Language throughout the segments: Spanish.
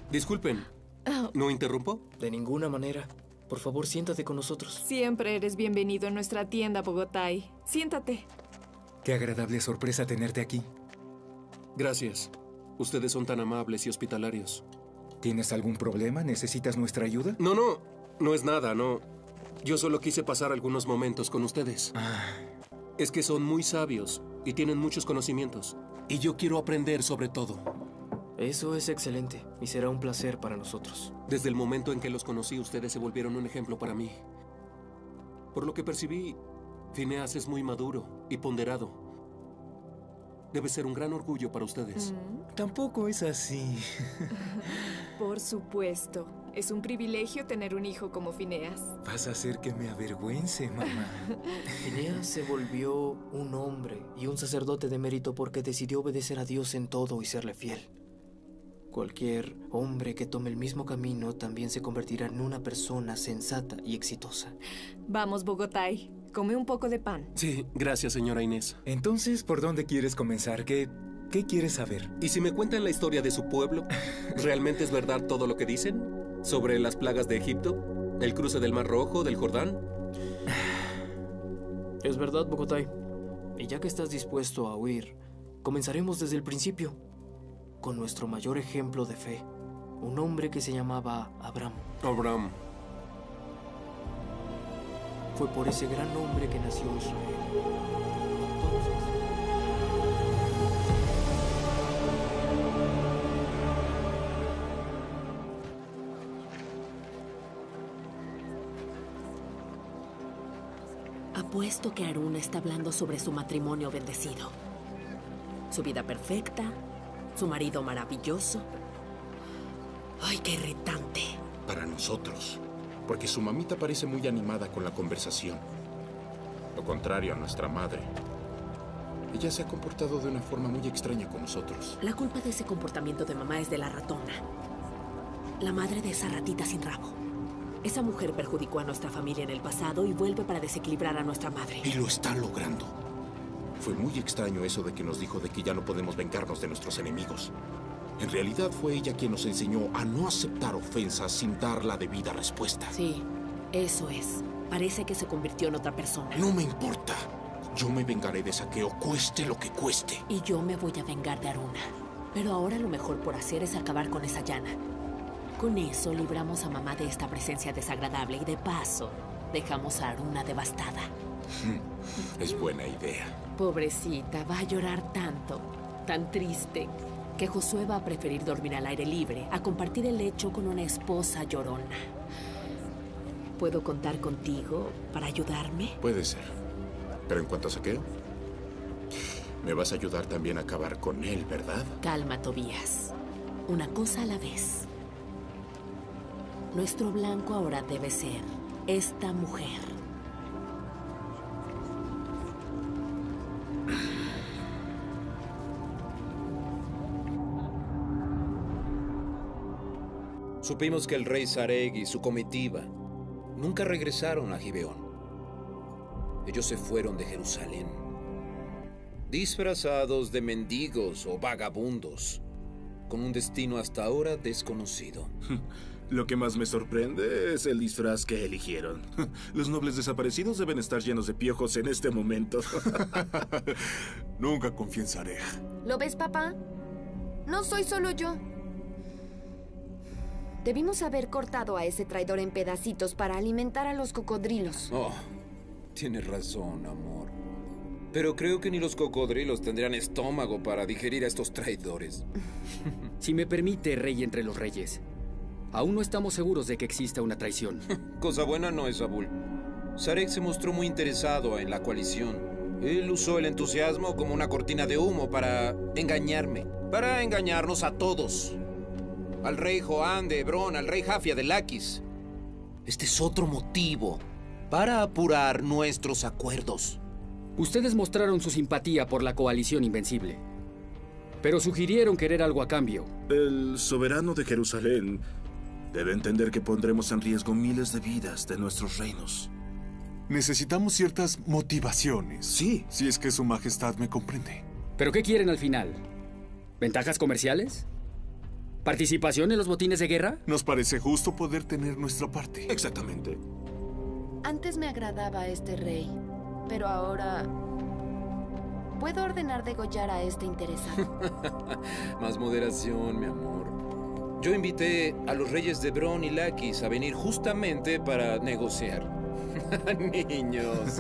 Disculpen, ¿no interrumpo? De ninguna manera. Por favor, siéntate con nosotros. Siempre eres bienvenido en nuestra tienda, Bogotay. Siéntate. Qué agradable sorpresa tenerte aquí. Gracias. Ustedes son tan amables y hospitalarios. ¿Tienes algún problema? ¿Necesitas nuestra ayuda? No es nada, no. Yo solo quise pasar algunos momentos con ustedes. Es que son muy sabios y tienen muchos conocimientos. Y yo quiero aprender sobre todo. Eso es excelente y será un placer para nosotros. Desde el momento en que los conocí, ustedes se volvieron un ejemplo para mí. Por lo que percibí, Phineas es muy maduro y ponderado. Debe ser un gran orgullo para ustedes. Tampoco es así. Por supuesto. Es un privilegio tener un hijo como Phineas. Vas a hacer que me avergüence, mamá. Phineas se volvió un hombre y un sacerdote de mérito porque decidió obedecer a Dios en todo y serle fiel. Cualquier hombre que tome el mismo camino también se convertirá en una persona sensata y exitosa. Vamos, Bogotay. Come un poco de pan. Sí, gracias, señora Inés. Entonces, ¿por dónde quieres comenzar? ¿Qué quieres saber? ¿Y si me cuentan la historia de su pueblo? ¿Realmente es verdad todo lo que dicen? ¿Sobre las plagas de Egipto? ¿El cruce del Mar Rojo, del Jordán? Es verdad, Bogotay. Y ya que estás dispuesto a huir, comenzaremos desde el principio, con nuestro mayor ejemplo de fe, un hombre que se llamaba Abraham. Abraham. Fue por ese gran hombre que nació Israel. Entonces, apuesto que Aruna está hablando sobre su matrimonio bendecido. Su vida perfecta, su marido maravilloso. ¡Ay, qué irritante! Para nosotros, porque su mamita parece muy animada con la conversación. Lo contrario a nuestra madre. Ella se ha comportado de una forma muy extraña con nosotros. La culpa de ese comportamiento de mamá es de la ratona. La madre de esa ratita sin rabo. Esa mujer perjudicó a nuestra familia en el pasado y vuelve para desequilibrar a nuestra madre. Y lo está logrando. Fue muy extraño eso de que nos dijo de que ya no podemos vengarnos de nuestros enemigos. En realidad fue ella quien nos enseñó a no aceptar ofensas sin dar la debida respuesta. Sí, eso es. Parece que se convirtió en otra persona. No me importa. Yo me vengaré de Saqueo, cueste lo que cueste. Y yo me voy a vengar de Aruna. Pero ahora lo mejor por hacer es acabar con esa llana. Con eso libramos a mamá de esta presencia desagradable y de paso dejamos a Aruna devastada. Es buena idea. Pobrecita, va a llorar tanto, tan triste, que Josué va a preferir dormir al aire libre a compartir el lecho con una esposa llorona. ¿Puedo contar contigo para ayudarme? Puede ser. Pero en cuanto a Saqueo, me vas a ayudar también a acabar con él, ¿verdad? Calma, Tobías. Una cosa a la vez. Nuestro blanco ahora debe ser esta mujer. Supimos que el rey Sareg y su comitiva nunca regresaron a Gibeón. Ellos se fueron de Jerusalén, disfrazados de mendigos o vagabundos, con un destino hasta ahora desconocido. Lo que más me sorprende es el disfraz que eligieron. Los nobles desaparecidos deben estar llenos de piojos en este momento. Nunca confié en Sareg. ¿Lo ves, papá? No soy solo yo. Debimos haber cortado a ese traidor en pedacitos para alimentar a los cocodrilos. Oh, tienes razón, amor. Pero creo que ni los cocodrilos tendrían estómago para digerir a estos traidores. Si me permite, rey entre los reyes, aún no estamos seguros de que exista una traición. Cosa buena no es, Abul. Sareg se mostró muy interesado en la coalición. Él usó el entusiasmo como una cortina de humo para engañarme. Para engañarnos a todos. Al rey Joán de Hebrón, al rey Jafia de Laquis. Este es otro motivo para apurar nuestros acuerdos. Ustedes mostraron su simpatía por la coalición invencible, pero sugirieron querer algo a cambio. El soberano de Jerusalén debe entender que pondremos en riesgo miles de vidas de nuestros reinos. Necesitamos ciertas motivaciones. Sí. Si es que su majestad me comprende. ¿Pero qué quieren al final? ¿Ventajas comerciales? ¿Participación en los botines de guerra? Nos parece justo poder tener nuestra parte. Exactamente. Antes me agradaba este rey, pero ahora... ¿Puedo ordenar degollar a este interesado? Más moderación, mi amor. Yo invité a los reyes de Bron y Lakis a venir justamente para negociar. Niños.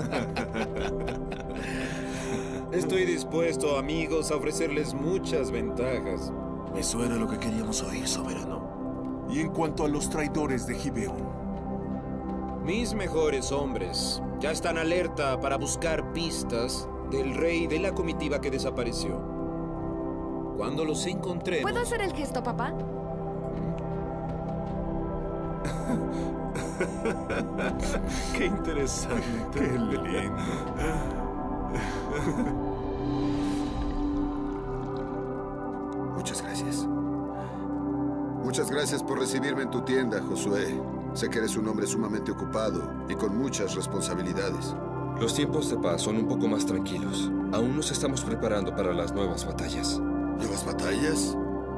Estoy dispuesto, amigos, a ofrecerles muchas ventajas. Eso era lo que queríamos oír, soberano. Y en cuanto a los traidores de Gibeón, Mis mejores hombres ya están alerta para buscar pistas del rey de la comitiva que desapareció. Cuando los encontremos... ¿Puedo hacer el gesto, papá? Qué interesante. qué lindo. Muchas gracias. Muchas gracias por recibirme en tu tienda, Josué. Sé que eres un hombre sumamente ocupado y con muchas responsabilidades. Los tiempos de paz son un poco más tranquilos. Aún nos estamos preparando para las nuevas batallas. ¿Nuevas batallas?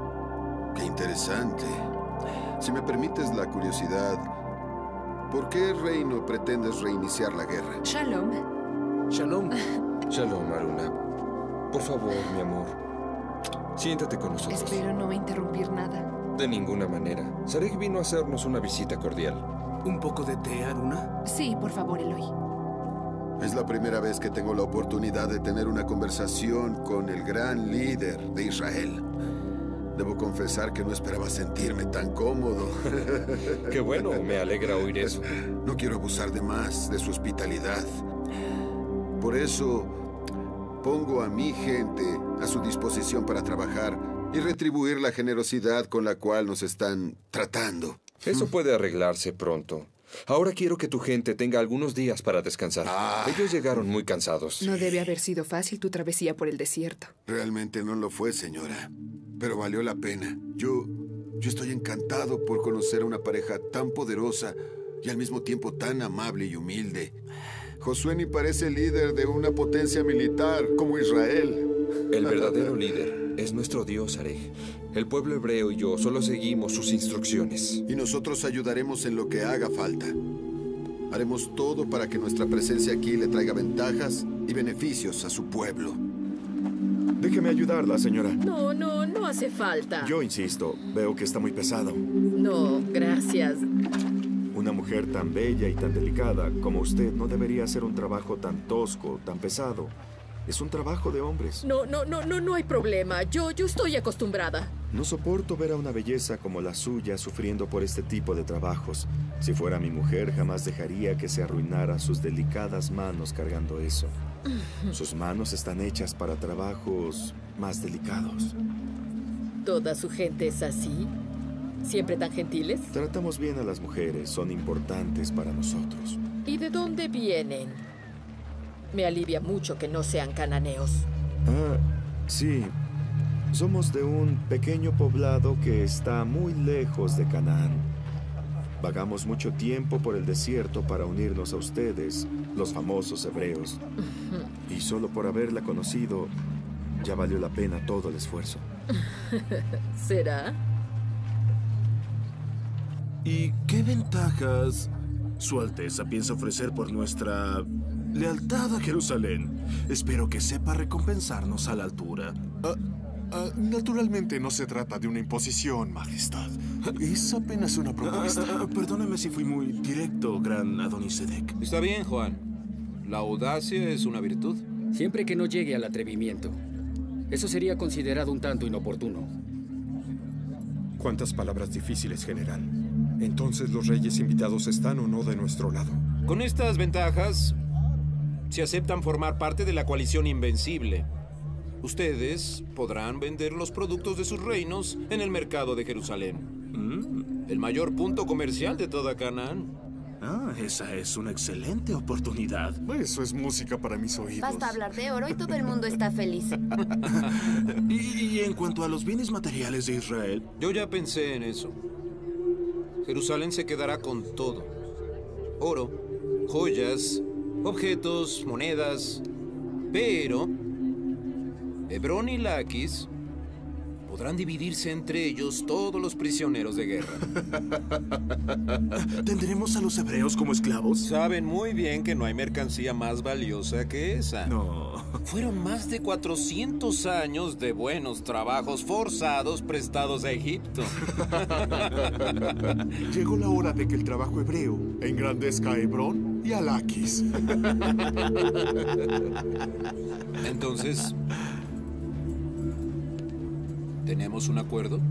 Qué interesante. Si me permites la curiosidad, ¿por qué, reino, pretendes reiniciar la guerra? Shalom. Shalom. Shalom, Aruna. Por favor, mi amor. Siéntate con nosotros. Espero no interrumpir nada. De ninguna manera. Sarek vino a hacernos una visita cordial. ¿Un poco de té, Aruna? Sí, por favor, Eloy. Es la primera vez que tengo la oportunidad de tener una conversación con el gran líder de Israel. Debo confesar que no esperaba sentirme tan cómodo. Qué bueno, me alegra oír eso. No quiero abusar de más de su hospitalidad. Por eso, pongo a mi gente a su disposición para trabajar y retribuir la generosidad con la cual nos están tratando. Eso puede arreglarse pronto. Ahora quiero que tu gente tenga algunos días para descansar. Ellos llegaron muy cansados. No debe haber sido fácil tu travesía por el desierto. Realmente no lo fue, señora. Pero valió la pena. Yo estoy encantado por conocer a una pareja tan poderosa y al mismo tiempo tan amable y humilde. Josué ni parece líder de una potencia militar como Israel. El verdadero líder es nuestro Dios, Sarek. El pueblo hebreo y yo solo seguimos sus instrucciones. Y nosotros ayudaremos en lo que haga falta. Haremos todo para que nuestra presencia aquí le traiga ventajas y beneficios a su pueblo. Déjeme ayudarla, señora. No hace falta. Yo insisto, veo que está muy pesado. No, gracias. Una mujer tan bella y tan delicada como usted no debería hacer un trabajo tan tosco, tan pesado. Es un trabajo de hombres. No hay problema. Yo estoy acostumbrada. No soporto ver a una belleza como la suya sufriendo por este tipo de trabajos. Si fuera mi mujer, jamás dejaría que se arruinara sus delicadas manos cargando eso. Sus manos están hechas para trabajos más delicados. ¿Toda su gente es así? ¿Siempre tan gentiles? Tratamos bien a las mujeres, son importantes para nosotros. ¿Y de dónde vienen? Me alivia mucho que no sean cananeos. Sí. Somos de un pequeño poblado que está muy lejos de Canaán. Vagamos mucho tiempo por el desierto para unirnos a ustedes, los famosos hebreos. Y solo por haberla conocido, ya valió la pena todo el esfuerzo. ¿Será? ¿Y qué ventajas Su Alteza piensa ofrecer por nuestra lealtad a Jerusalén? Espero que sepa recompensarnos a la altura. Naturalmente no se trata de una imposición, Majestad. Es apenas una propuesta. Perdóneme si fui muy directo, gran Adonisedec. Está bien, Juan. La audacia es una virtud. Siempre que no llegue al atrevimiento. Eso sería considerado un tanto inoportuno. Cuántas palabras difíciles, general. Entonces, ¿los reyes invitados están o no de nuestro lado? Con estas ventajas, se aceptan formar parte de la coalición invencible. Ustedes podrán vender los productos de sus reinos en el mercado de Jerusalén. El mayor punto comercial de toda Canaán. Esa es una excelente oportunidad. Eso es música para mis oídos. Basta hablar de oro y todo el mundo está feliz. Y en cuanto a los bienes materiales de Israel... Yo ya pensé en eso. Jerusalén se quedará con todo. Oro, joyas, objetos, monedas. Pero Hebrón y Laquis Podrán dividirse entre ellos todos los prisioneros de guerra. ¿Tendremos a los hebreos como esclavos? Saben muy bien que no hay mercancía más valiosa que esa. No. Fueron más de 400 años de buenos trabajos forzados prestados a Egipto. Llegó la hora de que el trabajo hebreo engrandezca a Hebrón y a Laquis. Entonces, ¿tenemos un acuerdo?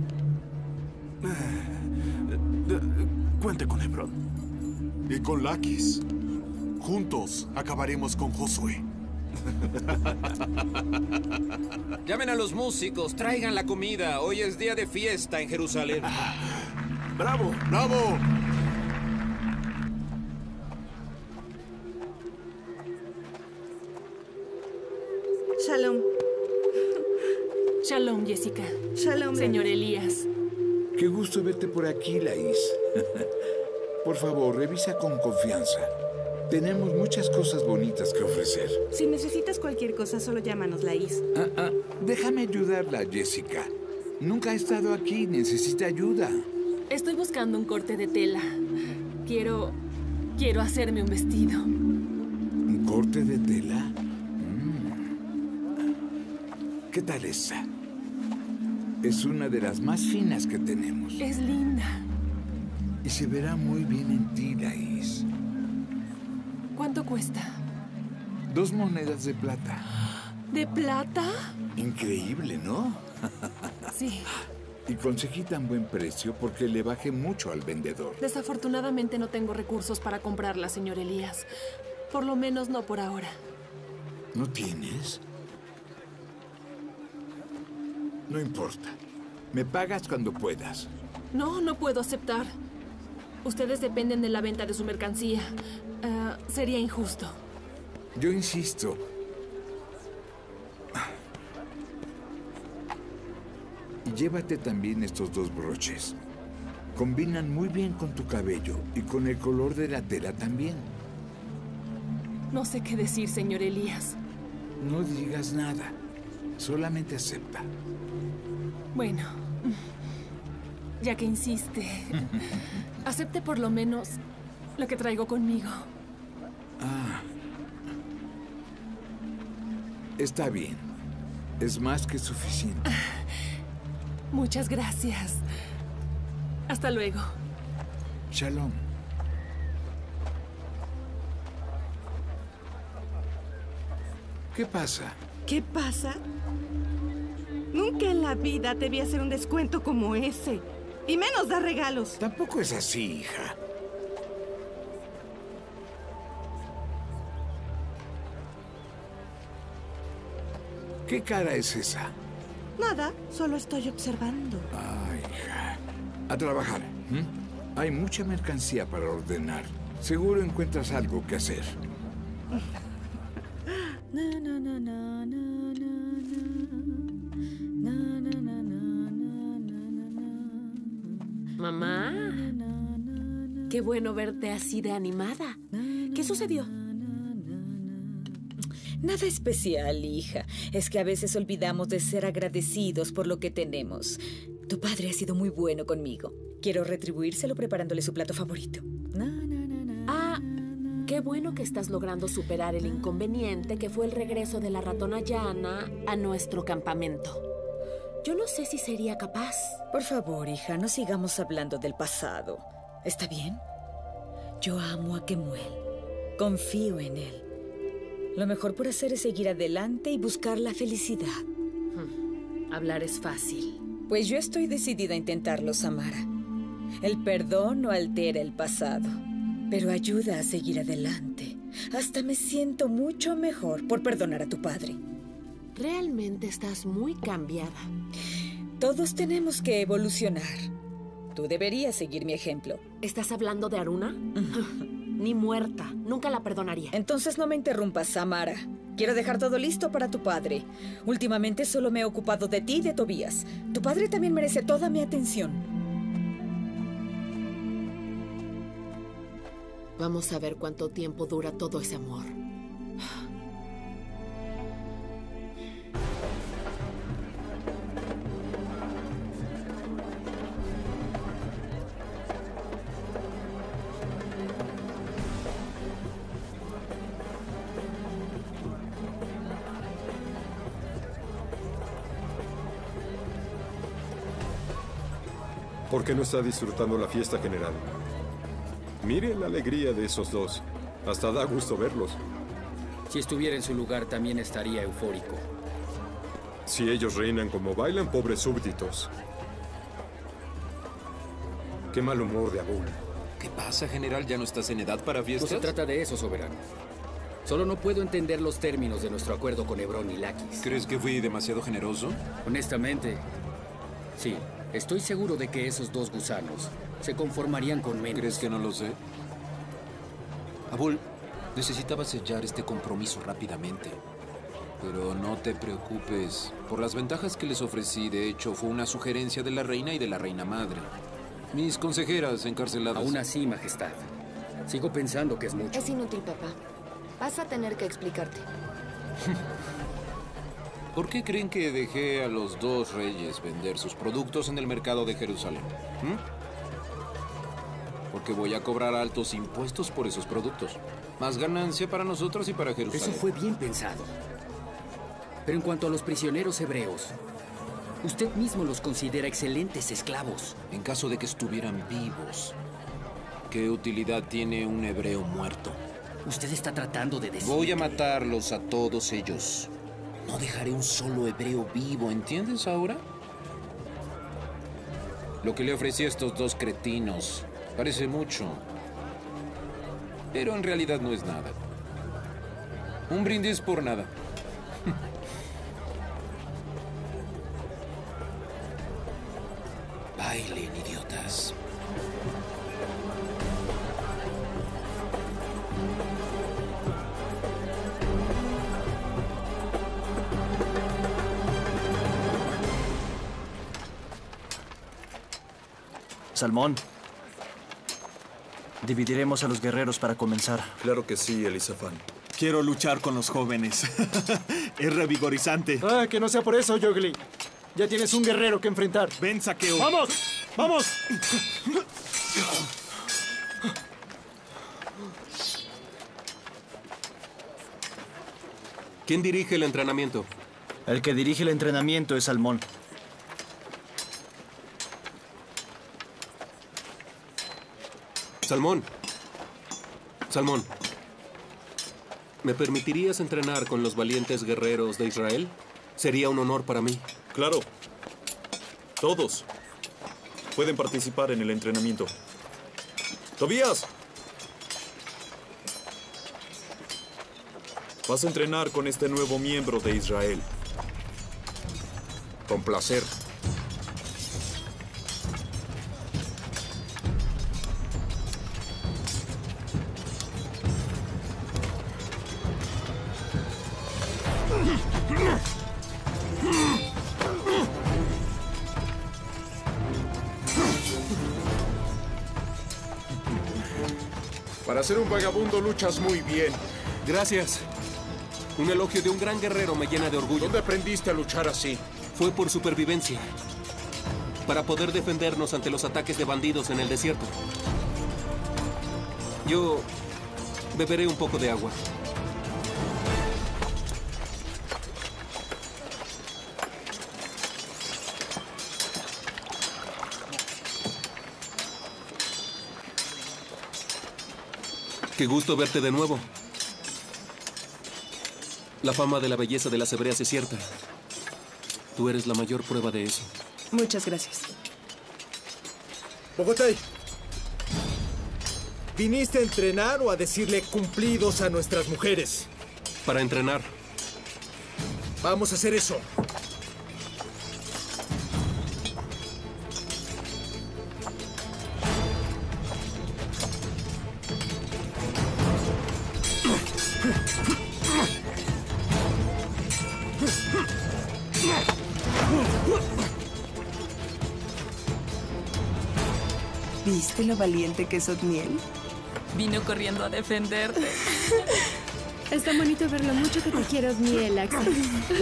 Cuente con Hebrón. Y con Laquis. Juntos acabaremos con Josué. Llamen a los músicos, traigan la comida. Hoy es día de fiesta en Jerusalén. ¡Bravo! ¡Bravo! Shalom. Shalom, Jessica. Shalom, señor Elías. Qué gusto verte por aquí, Laís. Por favor, revisa con confianza. Tenemos muchas cosas bonitas que ofrecer. Si necesitas cualquier cosa, solo llámanos, Laís. Déjame ayudarla, Jessica. Nunca ha estado aquí, necesita ayuda. Estoy buscando un corte de tela. Quiero hacerme un vestido. ¿Un corte de tela? ¿Qué tal esa? Es una de las más finas que tenemos. Es linda. Y se verá muy bien en ti, Laís. ¿Cuánto cuesta? 2 monedas de plata. ¿De plata? Increíble, ¿no? Sí. Y conseguí tan buen precio porque le bajé mucho al vendedor. Desafortunadamente no tengo recursos para comprarla, señor Elías. Por lo menos no por ahora. ¿No tienes? No importa. Me pagas cuando puedas. No puedo aceptar. Ustedes dependen de la venta de su mercancía. Sería injusto. Yo insisto. Y llévate también estos 2 broches. Combinan muy bien con tu cabello y con el color de la tela también. No sé qué decir, señor Elías. No digas nada. Solamente acepta. Bueno, ya que insiste, acepte por lo menos lo que traigo conmigo. Está bien. Es más que suficiente. Muchas gracias. Hasta luego. Shalom. ¿Qué pasa? ¿Qué pasa? Nunca en la vida te vi hacer un descuento como ese. Y menos dar regalos. Tampoco es así, hija. ¿Qué cara es esa? Nada, solo estoy observando. Ay, hija. A trabajar. Hay mucha mercancía para ordenar. Seguro encuentras algo que hacer. Mamá, qué bueno verte así de animada. ¿Qué sucedió? Nada especial, hija. Es que a veces olvidamos de ser agradecidos por lo que tenemos. Tu padre ha sido muy bueno conmigo. Quiero retribuírselo preparándole su plato favorito. Qué bueno que estás logrando superar el inconveniente que fue el regreso de la ratona Llana a nuestro campamento. Yo no sé si sería capaz. Por favor, hija, no sigamos hablando del pasado. ¿Está bien? Yo amo a Kemuel. Confío en él. Lo mejor por hacer es seguir adelante y buscar la felicidad. Hablar es fácil. Pues yo estoy decidida a intentarlo, Samara. El perdón no altera el pasado, pero ayuda a seguir adelante. Hasta me siento mucho mejor por perdonar a tu padre. Realmente estás muy cambiada. Todos tenemos que evolucionar. Tú deberías seguir mi ejemplo. ¿Estás hablando de Aruna? Ni muerta. Nunca la perdonaría. Entonces no me interrumpas, Samara. Quiero dejar todo listo para tu padre. Últimamente solo me he ocupado de ti y de Tobías. Tu padre también merece toda mi atención. Vamos a ver cuánto tiempo dura todo ese amor. ¿Por qué no está disfrutando la fiesta general? Mire la alegría de esos dos. Hasta da gusto verlos. Si estuviera en su lugar, también estaría eufórico. Si ellos reinan como bailan, pobres súbditos. Qué mal humor de Abul. ¿Qué pasa, general? ¿Ya no estás en edad para No fiestas? se trata de eso, soberano. Solo no puedo entender los términos de nuestro acuerdo con Hebrón y Lakis. ¿Crees que fui demasiado generoso? Honestamente, sí. Estoy seguro de que esos dos gusanos se conformarían con menos. ¿Crees que no lo sé? Abul, necesitaba sellar este compromiso rápidamente. Pero no te preocupes. Por las ventajas que les ofrecí, de hecho, fue una sugerencia de la reina y de la reina madre. Mis consejeras encarceladas. Aún así, Majestad. Sigo pensando que es mucho. Es inútil, papá. Vas a tener que explicarte. ¿Por qué creen que dejé a los dos reyes vender sus productos en el mercado de Jerusalén? Porque voy a cobrar altos impuestos por esos productos. Más ganancia para nosotros y para Jerusalén. Eso fue bien pensado. Pero en cuanto a los prisioneros hebreos, usted mismo los considera excelentes esclavos. En caso de que estuvieran vivos, ¿qué utilidad tiene un hebreo muerto? Usted está tratando de decir... Voy a matarlos a todos ellos. No dejaré un solo hebreo vivo, ¿entiendes ahora? Lo que le ofrecí a estos dos cretinos parece mucho, pero en realidad no es nada. Un brindis por nada. Bailen, idiotas. Salmón, dividiremos a los guerreros para comenzar. Claro que sí, Elisafán. Quiero luchar con los jóvenes. Es revigorizante. Ah, que no sea por eso, Yogli. Ya tienes un guerrero que enfrentar. Ven, Saqueo. ¡Vamos! ¡Vamos! ¿Quién dirige el entrenamiento? El que dirige el entrenamiento es Salmón. Salmón. Salmón. ¿Me permitirías entrenar con los valientes guerreros de Israel? Sería un honor para mí. Claro. Todos pueden participar en el entrenamiento. ¡Tobías! Vas a entrenar con este nuevo miembro de Israel. Con placer. Para ser un vagabundo luchas muy bien. Gracias. Un elogio de un gran guerrero me llena de orgullo. ¿Dónde aprendiste a luchar así? Fue por supervivencia. Para poder defendernos ante los ataques de bandidos en el desierto. Yo beberé un poco de agua. Qué gusto verte de nuevo. La fama de la belleza de las hebreas es cierta. Tú eres la mayor prueba de eso. Muchas gracias. Bogotay, ¿viniste a entrenar o a decirle cumplidos a nuestras mujeres? Para entrenar. Vamos a hacer eso. ¿Viste lo valiente que es Otniel? Vino corriendo a defenderte. Es tan bonito ver lo mucho que te quiere Otniel, Axel.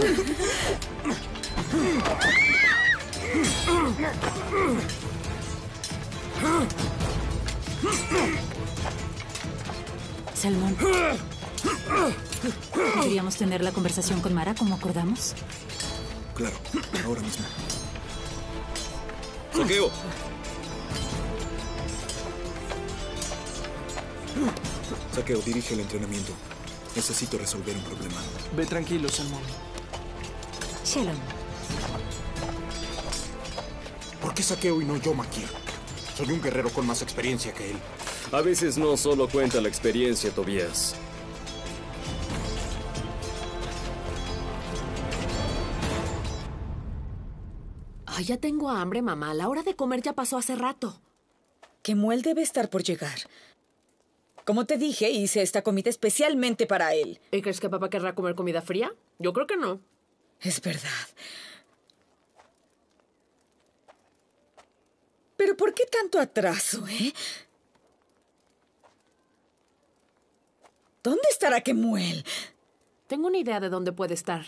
Salmón. ¿Queríamos tener la conversación con Mara como acordamos? Claro, ahora mismo. Saqueo, Saqueo, dirige el entrenamiento. Necesito resolver un problema. Ve tranquilo, Salmón. Shalom. ¿Por qué Saqueo y no yo, Makir? Soy un guerrero con más experiencia que él. A veces no solo cuenta la experiencia, Tobías. Ay, ya tengo hambre, mamá. La hora de comer ya pasó hace rato. Kemuel debe estar por llegar. Como te dije, hice esta comida especialmente para él. ¿Y crees que papá querrá comer comida fría? Yo creo que no. Es verdad. Pero ¿por qué tanto atraso, eh? ¿Dónde estará Kemuel? Tengo una idea de dónde puede estar.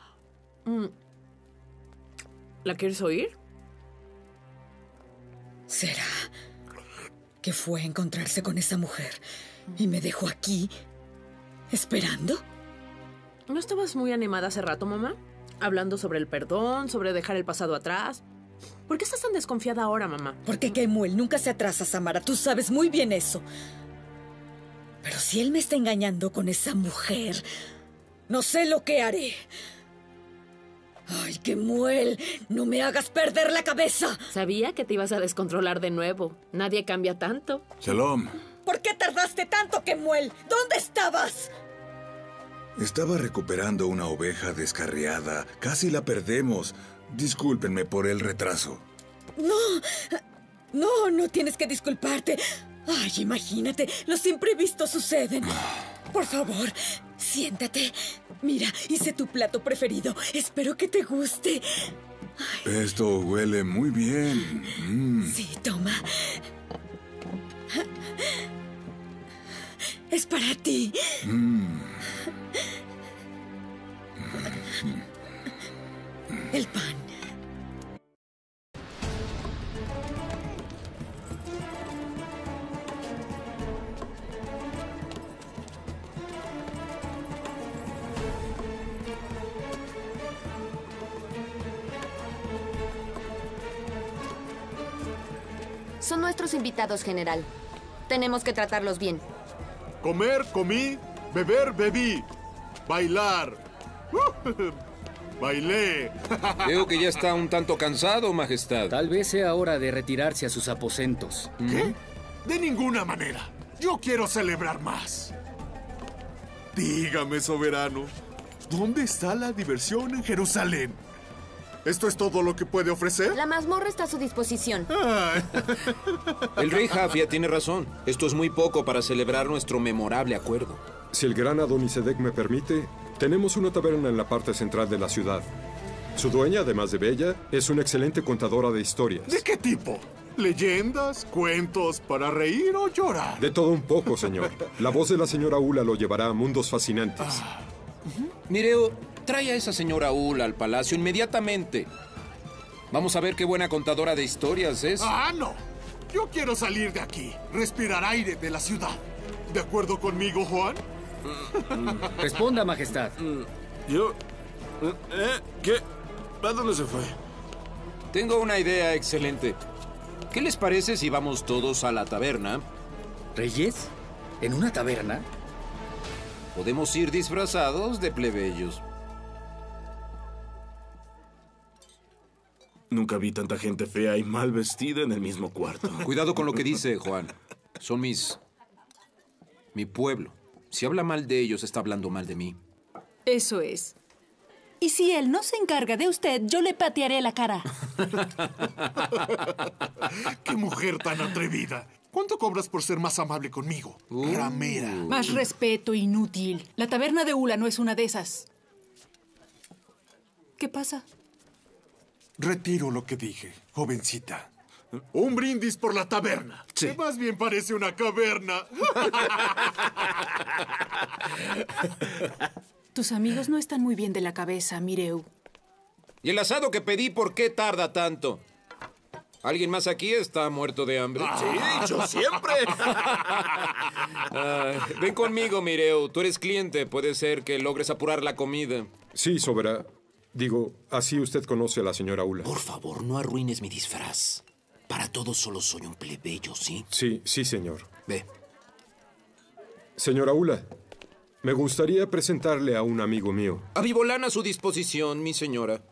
¿La quieres oír? ¿Será que fue a encontrarse con esa mujer y me dejó aquí esperando? ¿No estabas muy animada hace rato, mamá? Hablando sobre el perdón, sobre dejar el pasado atrás. ¿Por qué estás tan desconfiada ahora, mamá? Porque Kemuel nunca se atrasa, Samara. Tú sabes muy bien eso. Pero si él me está engañando con esa mujer, no sé lo que haré. ¡Ay, Kemuel! ¡No me hagas perder la cabeza! Sabía que te ibas a descontrolar de nuevo. Nadie cambia tanto. Shalom. ¿Por qué tardaste tanto, Kemuel? ¿Dónde estabas? Estaba recuperando una oveja descarriada. Casi la perdemos. Discúlpenme por el retraso. No tienes que disculparte. Ay, imagínate, los imprevistos suceden. Por favor, siéntate. Mira, hice tu plato preferido. Espero que te guste. Esto huele muy bien. Sí, toma. Es para ti. El pan. Son nuestros invitados, general. Tenemos que tratarlos bien. Comer, comí. Beber, bebí. Bailar. Bailé. Veo que ya está un tanto cansado, Majestad. Tal vez sea hora de retirarse a sus aposentos. ¿Qué? De ninguna manera. Yo quiero celebrar más. Dígame, soberano, ¿dónde está la diversión en Jerusalén? ¿Esto es todo lo que puede ofrecer? La mazmorra está a su disposición. El rey Jafia tiene razón. Esto es muy poco para celebrar nuestro memorable acuerdo. Si el gran Adonisedec me permite, tenemos una taberna en la parte central de la ciudad. Su dueña, además de bella, es una excelente contadora de historias. ¿De qué tipo? ¿Leyendas, cuentos para reír o llorar? De todo un poco, señor. La voz de la señora Ula lo llevará a mundos fascinantes. Mireo, trae a esa señora Ula al palacio inmediatamente. Vamos a ver qué buena contadora de historias es. No! Yo quiero salir de aquí, respirar aire de la ciudad. ¿De acuerdo conmigo, Juan? Responda, Majestad. Yo... ¿Qué? ¿A dónde se fue? Tengo una idea excelente. ¿Qué les parece si vamos todos a la taberna? ¿Reyes? ¿En una taberna? Podemos ir disfrazados de plebeyos. Nunca vi tanta gente fea y mal vestida en el mismo cuarto. Cuidado con lo que dice, Juan. Son mi pueblo. Si habla mal de ellos, está hablando mal de mí. Eso es. Y si él no se encarga de usted, yo le patearé la cara. ¡Qué mujer tan atrevida! ¿Cuánto cobras por ser más amable conmigo? Ramera. Más respeto, inútil. La taberna de Ula no es una de esas. ¿Qué pasa? Retiro lo que dije, jovencita. Un brindis por la taberna. Sí. Que más bien parece una caverna. Tus amigos no están muy bien de la cabeza, Mireu. ¿Y el asado que pedí, por qué tarda tanto? ¿Alguien más aquí está muerto de hambre? Sí, yo siempre. Ven conmigo, Mireu. Tú eres cliente. Puede ser que logres apurar la comida. Sí, soberano. Digo, así usted conoce a la señora Ula. Por favor, no arruines mi disfraz. Para todos solo soy un plebeyo, ¿sí? Sí, señor. Ve. Señora Ula, me gustaría presentarle a un amigo mío. Avivolán a su disposición, mi señora.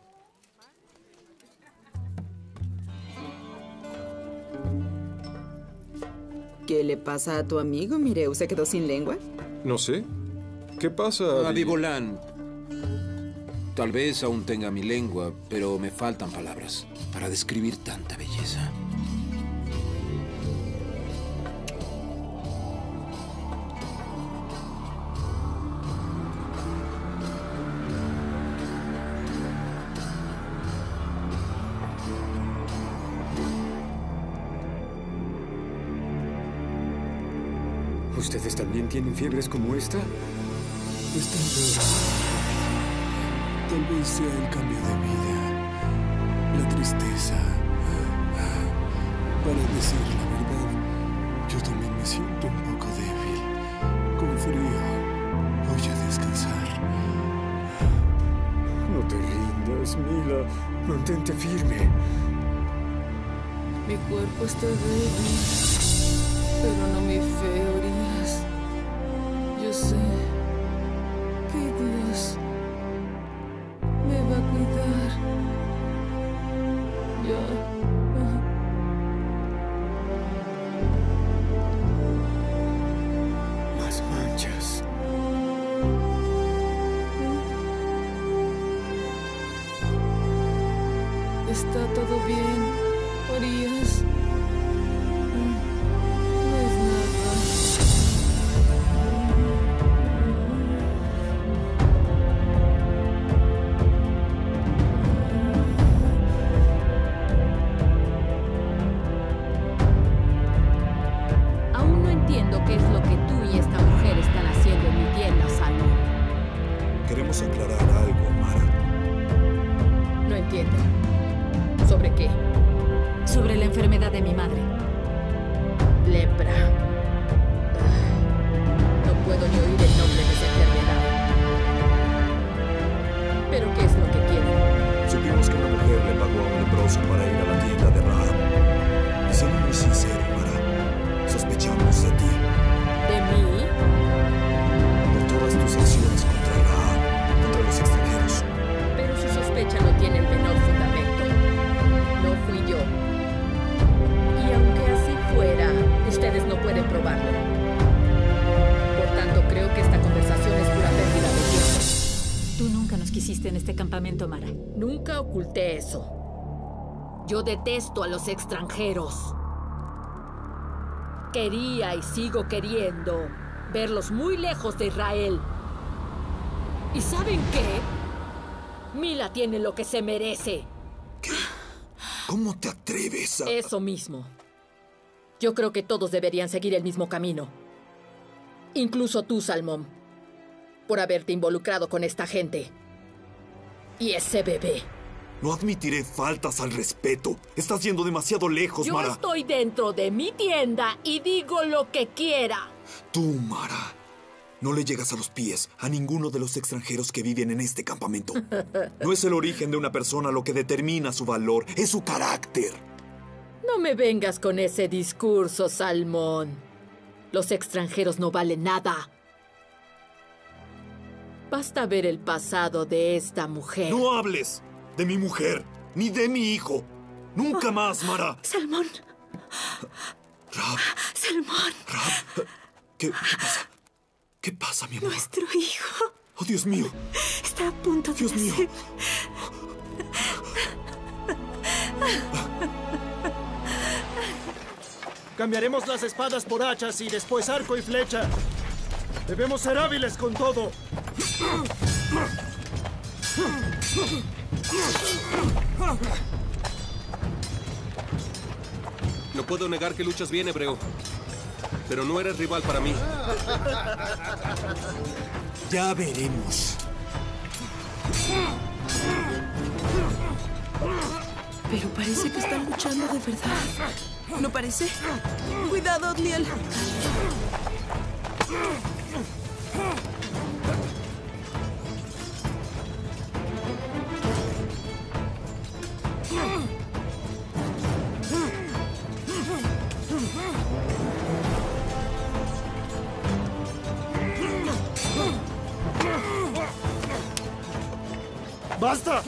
¿Qué le pasa a tu amigo, Mireu? ¿Se quedó sin lengua? No sé. ¿Qué pasa? Avivolán. Tal vez aún tenga mi lengua, pero me faltan palabras para describir tanta belleza. ¿Ustedes también tienen fiebres como esta? Están peor. Tal vez sea el cambio de vida, la tristeza. Para decir la verdad, yo también me siento un poco débil, con frío. Voy a descansar. No te rindas, Mila. Mantente firme. Mi cuerpo está débil, pero no mi fe, Urias. Yo sé que Dios me va a cuidar. Más manchas. Está todo bien, Urias. No es nada. Aún no entiendo qué es lo que tú y esta mujer están haciendo en mi tienda, Salmón. Queremos aclarar algo, Mara. No entiendo. ¿Sobre qué? Sobre la enfermedad de mi madre. Lepra. No puedo ni oír el nombre de esa enfermedad. ¿Pero qué es lo que quieren? Supimos que una mujer le pagó a un leproso para ir a la tienda de Rahab. Y siendo muy sincero, Mara, sospechamos de ti. ¿De mí? Por todas tus acciones contra Rahab, contra los extranjeros. Pero su sospecha no tiene el menor fundamento. No fui yo. Y aunque así fuera, ustedes no pueden probarlo. Por tanto, creo que esta conversación es pura pérdida de tiempo. Tú nunca nos quisiste en este campamento, Mara. Nunca oculté eso. Yo detesto a los extranjeros. Quería y sigo queriendo verlos muy lejos de Israel. ¿Y saben qué? Mila tiene lo que se merece. ¿Cómo te atreves a...? Eso mismo. Yo creo que todos deberían seguir el mismo camino. Incluso tú, Salmón, por haberte involucrado con esta gente. Y ese bebé. No admitiré faltas al respeto. Estás yendo demasiado lejos, Yo Mara. estoy dentro de mi tienda y digo lo que quiera. Tú, Mara, no le llegas a los pies a ninguno de los extranjeros que viven en este campamento. No es el origen de una persona lo que determina su valor, es su carácter. No me vengas con ese discurso, Salmón. Los extranjeros no valen nada. Basta ver el pasado de esta mujer. No hables de mi mujer, ni de mi hijo. Nunca más, Mara. Salmón. Rahab. Salmón. Rahab. ¿Qué pasa? ¿Qué pasa, mi amor? Nuestro hijo. Oh, Dios mío. Está a punto de Dios mío. nacer. Cambiaremos las espadas por hachas y después arco y flecha. Debemos ser hábiles con todo. No puedo negar que luchas bien, hebreo. Pero no eres rival para mí. Ya veremos. Pero parece que están luchando de verdad. ¿No parece? Cuidado, Otniel. ¡Basta!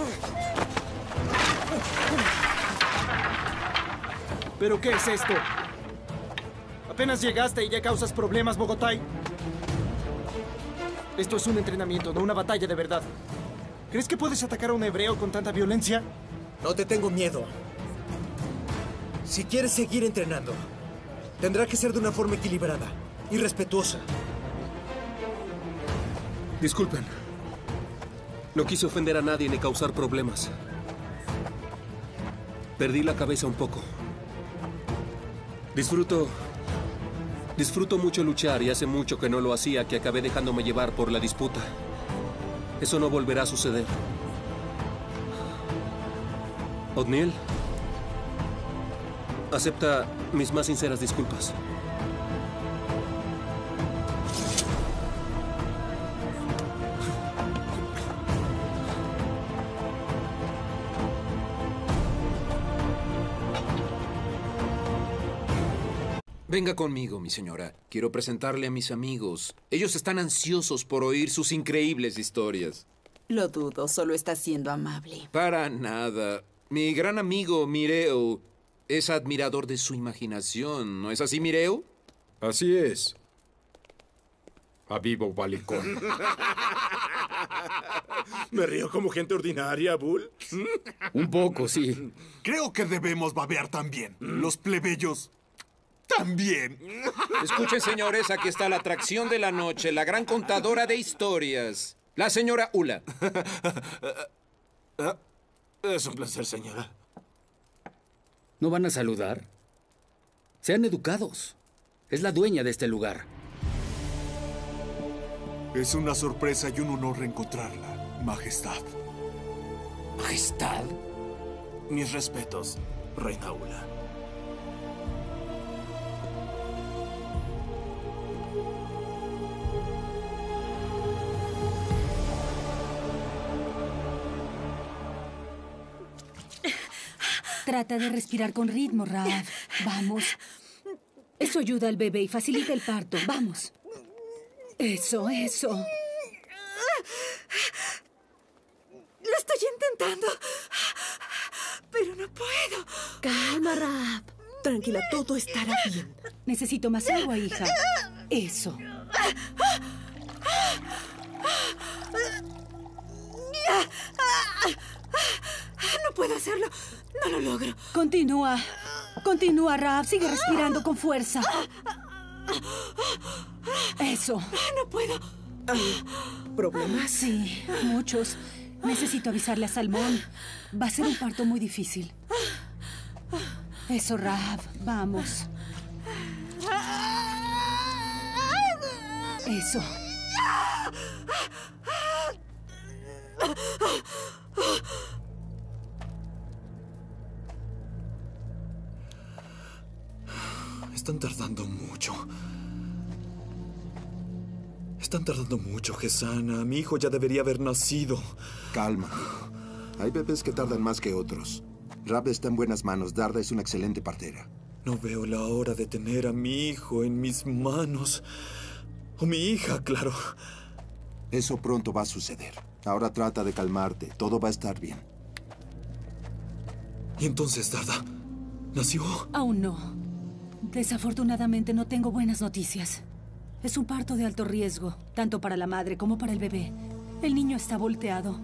¿Pero qué es esto? Apenas llegaste y ya causas problemas, Bogotá. Esto es un entrenamiento, no una batalla de verdad. ¿Crees que puedes atacar a un hebreo con tanta violencia? No te tengo miedo. Si quieres seguir entrenando, tendrá que ser de una forma equilibrada y respetuosa. Disculpen. No quise ofender a nadie ni causar problemas. Perdí la cabeza un poco. Disfruto mucho luchar y hace mucho que no lo hacía, que acabé dejándome llevar por la disputa. Eso no volverá a suceder. Othniel, acepta mis más sinceras disculpas. Venga conmigo, mi señora. Quiero presentarle a mis amigos. Ellos están ansiosos por oír sus increíbles historias. Lo dudo, solo está siendo amable. Para nada. Mi gran amigo Mireo es admirador de su imaginación. ¿No es así, Mireo? Así es. Avivo Balicón. ¿Me río como gente ordinaria, Bull? Un poco, sí. Creo que debemos babear también. Los plebeyos también. Escuchen, señores, aquí está la atracción de la noche, la gran contadora de historias, la señora Ula. Es un placer, señora. ¿No van a saludar? Sean educados. Es la dueña de este lugar. Es una sorpresa y un honor reencontrarla, Majestad. ¿Majestad? Mis respetos, Reina Ula. Trata de respirar con ritmo, Raab. Vamos. Eso ayuda al bebé y facilita el parto. Vamos. Eso. Lo estoy intentando, pero no puedo. Calma, Raab. Tranquila, todo estará bien. Necesito más agua, hija. Eso. No puedo hacerlo. No lo logro. Continúa, Raab. Sigue respirando con fuerza. Eso. No puedo. ¿Problemas? Sí, muchos. Necesito avisarle a Salmón. Va a ser un parto muy difícil. Eso, Raab. Vamos. Eso. Están tardando mucho. Gesana. Mi hijo ya debería haber nacido. Calma. Hay bebés que tardan más que otros. Raab está en buenas manos. Darda es una excelente partera. No veo la hora de tener a mi hijo en mis manos. O mi hija, claro. Eso pronto va a suceder. Ahora trata de calmarte. Todo va a estar bien. ¿Y entonces, Darda? ¿Nació? Aún no. Desafortunadamente no tengo buenas noticias. Es un parto de alto riesgo, tanto para la madre como para el bebé. El niño está volteado.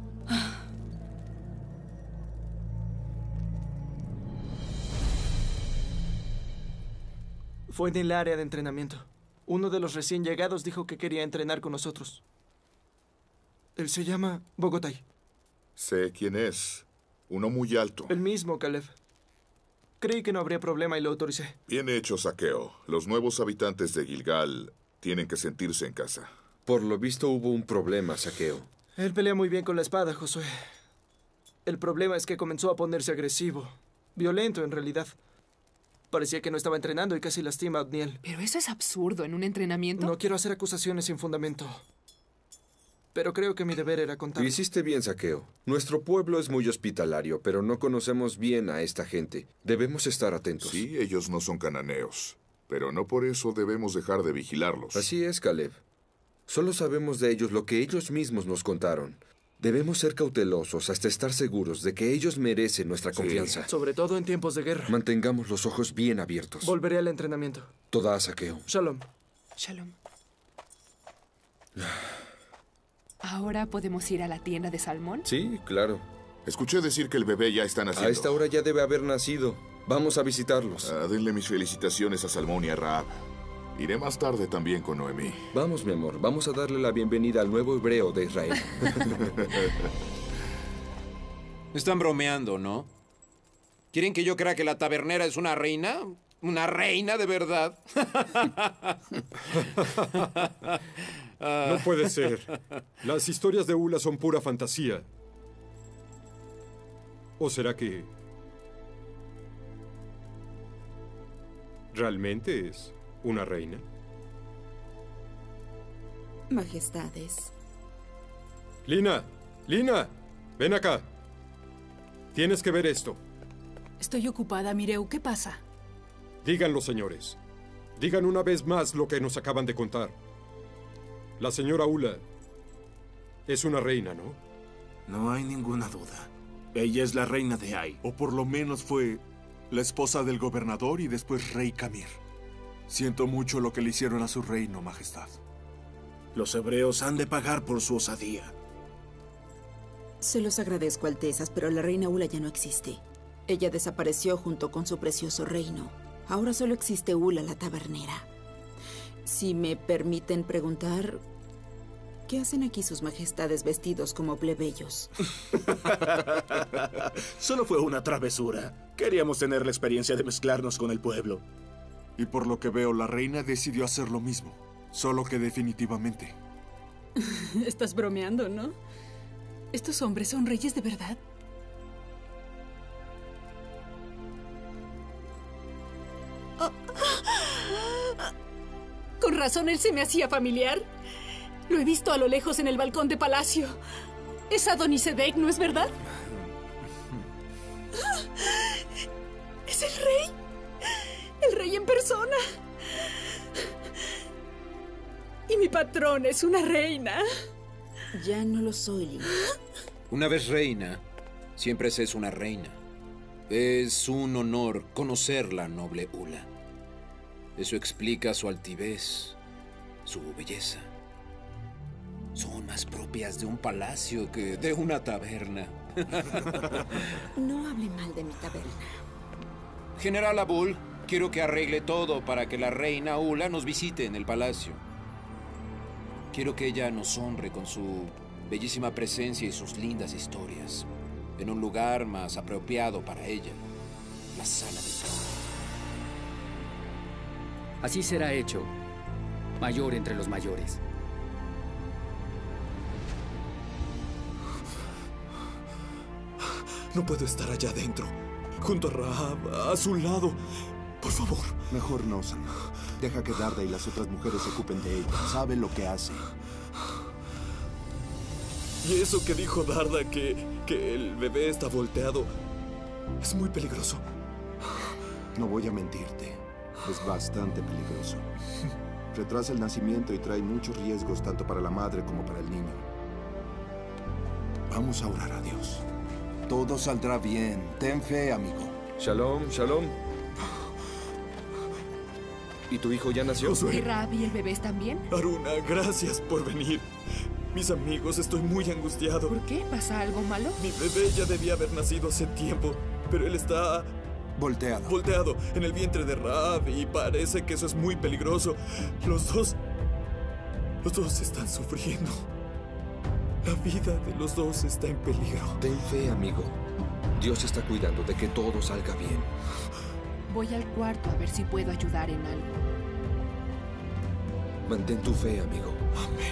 Fue en el área de entrenamiento. Uno de los recién llegados dijo que quería entrenar con nosotros. Él se llama Bogotá. Sé quién es. Uno muy alto. El mismo, Caleb. Creí que no habría problema y lo autoricé. Bien hecho, Saqueo. Los nuevos habitantes de Gilgal tienen que sentirse en casa. Por lo visto hubo un problema, Saqueo. Él pelea muy bien con la espada, Josué. El problema es que comenzó a ponerse agresivo. Violento, en realidad. Parecía que no estaba entrenando y casi lastima a Othniel. Pero eso es absurdo en un entrenamiento. No quiero hacer acusaciones sin fundamento. Pero creo que mi deber era contar. Hiciste bien, Saqueo. Nuestro pueblo es muy hospitalario, pero no conocemos bien a esta gente. Debemos estar atentos. Sí, ellos no son cananeos, pero no por eso debemos dejar de vigilarlos. Así es, Caleb. Solo sabemos de ellos lo que ellos mismos nos contaron. Debemos ser cautelosos hasta estar seguros de que ellos merecen nuestra confianza. Sobre todo en tiempos de guerra. Mantengamos los ojos bien abiertos. Volveré al entrenamiento. Toda saqueo. Shalom. Shalom. ¿Ahora podemos ir a la tienda de salmón? Sí, claro. Escuché decir que el bebé ya está naciendo. A esta hora ya debe haber nacido. Vamos a visitarlos. Denle mis felicitaciones a Salmón y a Rahab. Iré más tarde también con Noemí. Vamos, mi amor. Vamos a darle la bienvenida al nuevo hebreo de Israel. Están bromeando, ¿no? ¿Quieren que yo crea que la tabernera es una reina? ¿Una reina de verdad? No puede ser. Las historias de Ula son pura fantasía. ¿O será que realmente es una reina? Majestades. Lina, Lina, ven acá. Tienes que ver esto. Estoy ocupada, Mireu. ¿Qué pasa? Díganlo, señores. Digan una vez más lo que nos acaban de contar. La señora Ula es una reina, ¿no? No hay ninguna duda. Ella es la reina de Ai. O por lo menos fue la esposa del gobernador y después rey Camir. Siento mucho lo que le hicieron a su reino, Majestad. Los hebreos han de pagar por su osadía. Se los agradezco, Altezas, pero la reina Ula ya no existe. Ella desapareció junto con su precioso reino. Ahora solo existe Ula, la tabernera. Si me permiten preguntar, ¿qué hacen aquí sus majestades vestidos como plebeyos? Solo fue una travesura. Queríamos tener la experiencia de mezclarnos con el pueblo. Y por lo que veo, la reina decidió hacer lo mismo. Solo que definitivamente. Estás bromeando, ¿no? ¿Estos hombres son reyes de verdad? Con razón él se me hacía familiar. Lo he visto a lo lejos en el balcón de palacio. Es Adonisedec, ¿no es verdad? ¿Es el rey? El rey en persona. Y mi patrón es una reina. Ya no lo soy, Lina. Una vez reina, siempre se es una reina. Es un honor conocerla, noble Ula. Eso explica su altivez, su belleza. Son más propias de un palacio que de una taberna. No hable mal de mi taberna. General Abul, quiero que arregle todo para que la reina Ula nos visite en el palacio. Quiero que ella nos honre con su bellísima presencia y sus lindas historias, en un lugar más apropiado para ella, la sala de trono. Así será hecho, mayor entre los mayores. No puedo estar allá adentro, junto a Rahab, a su lado. Por favor. Mejor no, Salma. Deja que Darda y las otras mujeres se ocupen de ella. Sabe lo que hace. Y eso que dijo Darda, que el bebé está volteado, es muy peligroso. No voy a mentirte. Es bastante peligroso. Retrasa el nacimiento y trae muchos riesgos tanto para la madre como para el niño. Vamos a orar a Dios. Todo saldrá bien. Ten fe, amigo. Shalom, shalom. ¿Y tu hijo ya nació? ¿Y Rahab y el bebé están bien? Aruna, gracias por venir. Mis amigos, estoy muy angustiado. ¿Por qué? ¿Pasa algo malo? Mi bebé ya debía haber nacido hace tiempo, pero él está... Volteado en el vientre de Rahab y parece que eso es muy peligroso. Los dos están sufriendo. La vida de los dos está en peligro. Ten fe, amigo. Dios está cuidando de que todo salga bien. Voy al cuarto a ver si puedo ayudar en algo. Mantén tu fe, amigo. Amén.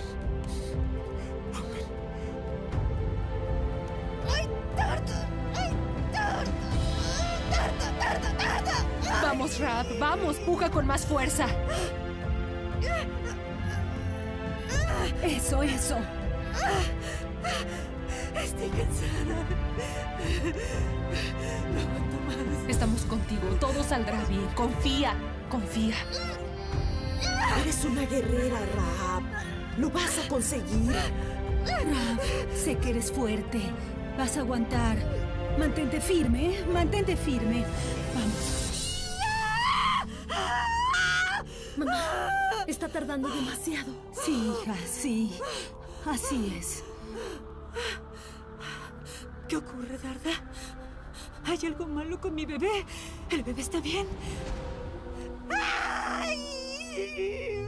¡Ay, Darda! ¡Ay, Darda! ¡Darda! Vamos, Rahab, vamos, puja con más fuerza. Eso. Estoy cansada. No aguanto más. Estamos contigo, todo saldrá bien. Confía. Eres una guerrera, Rahab. Lo vas a conseguir. Rav, sé que eres fuerte. Vas a aguantar. Mantente firme, ¿eh? Mantente firme. Vamos. Mamá, está tardando demasiado. Sí, hija, sí. Así es. ¿Qué ocurre, Darda? ¿Hay algo malo con mi bebé? ¿El bebé está bien? ¡Ay!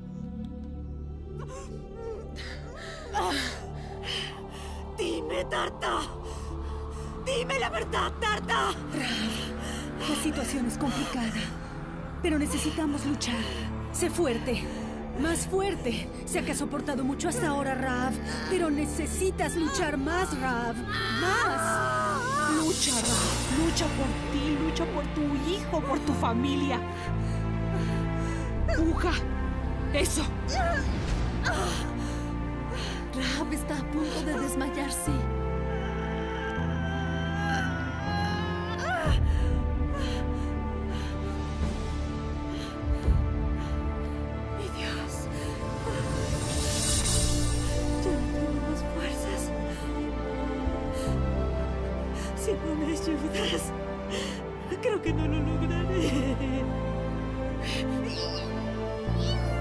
Dime, Tarta. Dime la verdad, Tarta. Rav, la situación es complicada, pero necesitamos luchar. Sé fuerte. Más fuerte. Sé que has soportado mucho hasta ahora, Rav, pero necesitas luchar más, Rav. ¡Más! Lucha, Rav. Lucha por ti, lucha por tu hijo, por tu familia. ¡Puja! ¡Eso! Rav está a punto de desmayarse. ¡Mi Dios! Ya no tengo más fuerzas. Si no me ayudas, creo que no lo lograré.